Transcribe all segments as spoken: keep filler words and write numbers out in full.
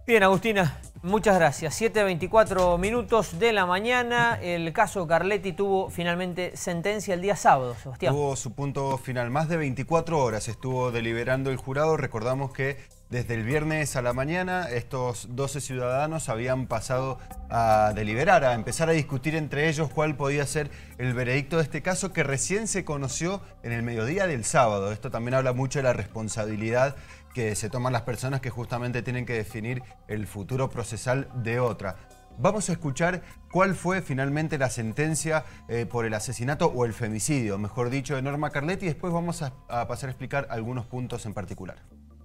Bien, Agustina, muchas gracias. siete veinticuatro minutos de la mañana. El caso Carletti tuvo finalmente sentencia el día sábado, Sebastián. Tuvo su punto final. Más de veinticuatro horas estuvo deliberando el jurado. Recordamos que desde el viernes a la mañana estos doce ciudadanos habían pasado a deliberar, a empezar a discutir entre ellos cuál podía ser el veredicto de este caso que recién se conoció en el mediodía del sábado. Esto también habla mucho de la responsabilidad que se toman las personas que justamente tienen que definir el futuro procesal de otra. Vamos a escuchar cuál fue finalmente la sentencia eh, por el asesinato o el femicidio, mejor dicho, de Norma Carletti, y después vamos a, a pasar a explicar algunos puntos en particular.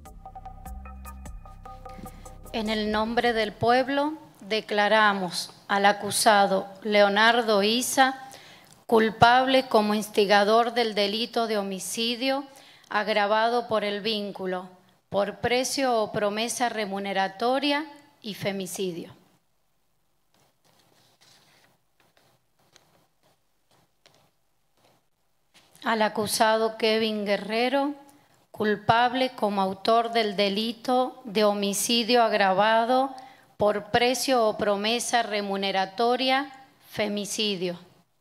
En el nombre del pueblo, declaramos al acusado Leonardo Issa culpable como instigador del delito de homicidio agravado por el vínculo, por precio o promesa remuneratoria y femicidio. Al acusado Kevin Guerrero, culpable como autor del delito de homicidio agravado por precio o promesa remuneratoria, femicidio.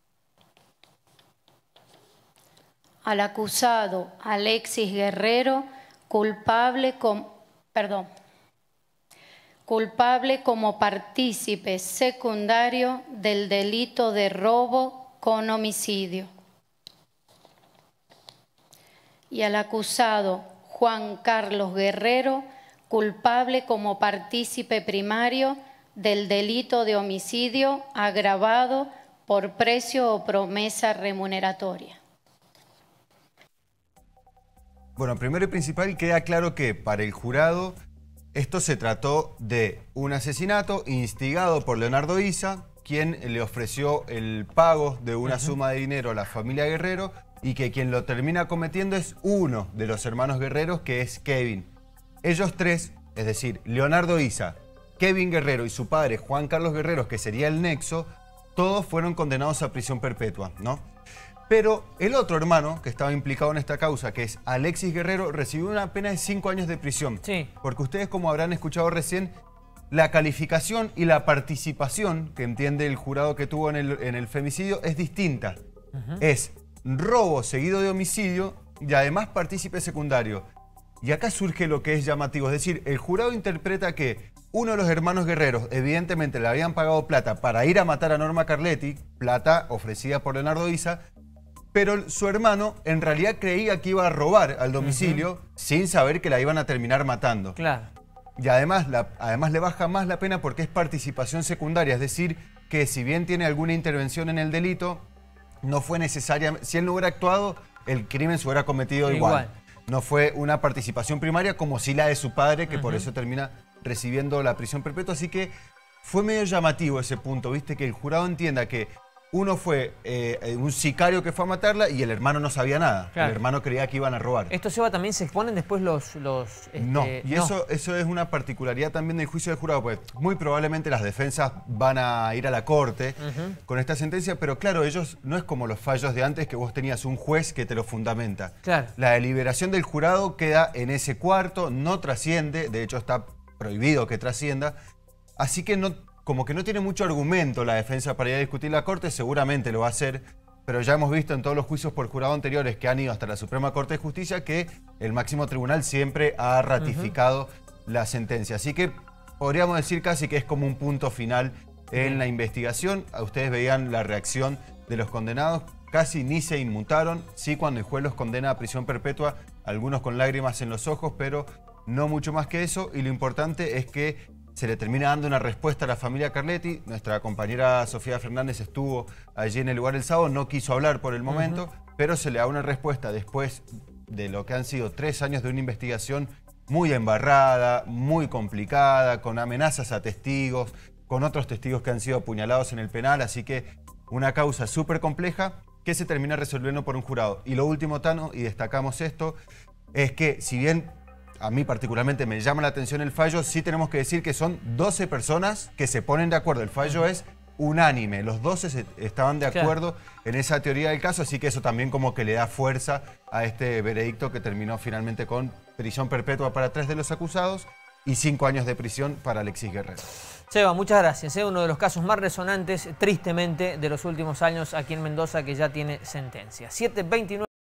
Al acusado Alexis Guerrero, culpable como, perdón, culpable como partícipe secundario del delito de robo con homicidio. Y al acusado Juan Carlos Guerrero, culpable como partícipe primario del delito de homicidio agravado por precio o promesa remuneratoria. Bueno, primero y principal queda claro que para el jurado esto se trató de un asesinato instigado por Leonardo Issa, quien le ofreció el pago de una uh-huh. suma de dinero a la familia Guerrero, y que quien lo termina cometiendo es uno de los hermanos Guerreros, que es Kevin. Ellos tres, es decir, Leonardo Issa, Kevin Guerrero y su padre Juan Carlos Guerrero, que sería el nexo, todos fueron condenados a prisión perpetua, ¿no? Pero el otro hermano que estaba implicado en esta causa, que es Alexis Guerrero, recibió una pena de cinco años de prisión. Sí. Porque ustedes, como habrán escuchado recién, la calificación y la participación que entiende el jurado que tuvo en el, en el femicidio es distinta. Uh-huh. Es robo seguido de homicidio y además partícipe secundario. Y acá surge lo que es llamativo, es decir, el jurado interpreta que uno de los hermanos Guerreros evidentemente le habían pagado plata para ir a matar a Norma Carletti, plata ofrecida por Leonardo Issa, pero su hermano en realidad creía que iba a robar al domicilio uh-huh. sin saber que la iban a terminar matando. Claro. Y además, la, además le baja más la pena porque es participación secundaria, es decir, que si bien tiene alguna intervención en el delito, no fue necesaria, si él no hubiera actuado, el crimen se hubiera cometido igual. igual. No fue una participación primaria como si la de su padre, que uh-huh. por eso termina recibiendo la prisión perpetua. Así que fue medio llamativo ese punto, ¿viste? Que el jurado entienda que uno fue eh, un sicario que fue a matarla y el hermano no sabía nada. Claro. El hermano creía que iban a robar. ¿Esto, Seba, también se exponen después los...? los este, no, y no. Eso, eso es una particularidad también del juicio del jurado, pues muy probablemente las defensas van a ir a la corte uh-huh. con esta sentencia, pero claro, ellos no es como los fallos de antes que vos tenías un juez que te lo fundamenta. Claro. La deliberación del jurado queda en ese cuarto, no trasciende, de hecho está prohibido que trascienda, así que no... como que no tiene mucho argumento la defensa para ir a discutir la Corte, seguramente lo va a hacer, pero ya hemos visto en todos los juicios por jurado anteriores que han ido hasta la Suprema Corte de Justicia que el máximo tribunal siempre ha ratificado uh-huh. la sentencia. Así que podríamos decir casi que es como un punto final en uh-huh. la investigación. Ustedes veían la reacción de los condenados, casi ni se inmutaron. Sí, cuando el juez los condena a prisión perpetua, algunos con lágrimas en los ojos, pero no mucho más que eso. Y lo importante es que se le termina dando una respuesta a la familia Carletti. Nuestra compañera Sofía Fernández estuvo allí en el lugar el sábado, no quiso hablar por el momento, uh-huh. pero se le da una respuesta después de lo que han sido tres años de una investigación muy embarrada, muy complicada, con amenazas a testigos, con otros testigos que han sido apuñalados en el penal, así que una causa súper compleja que se termina resolviendo por un jurado. Y lo último, Tano, y destacamos esto, es que si bien a mí particularmente me llama la atención el fallo, sí tenemos que decir que son doce personas que se ponen de acuerdo. El fallo es unánime, los doce se, estaban de acuerdo claro. en esa teoría del caso, así que eso también como que le da fuerza a este veredicto que terminó finalmente con prisión perpetua para tres de los acusados y cinco años de prisión para Alexis Guerrero. Seba, muchas gracias. Es uno de los casos más resonantes, tristemente, de los últimos años aquí en Mendoza, que ya tiene sentencia. siete veintinueve.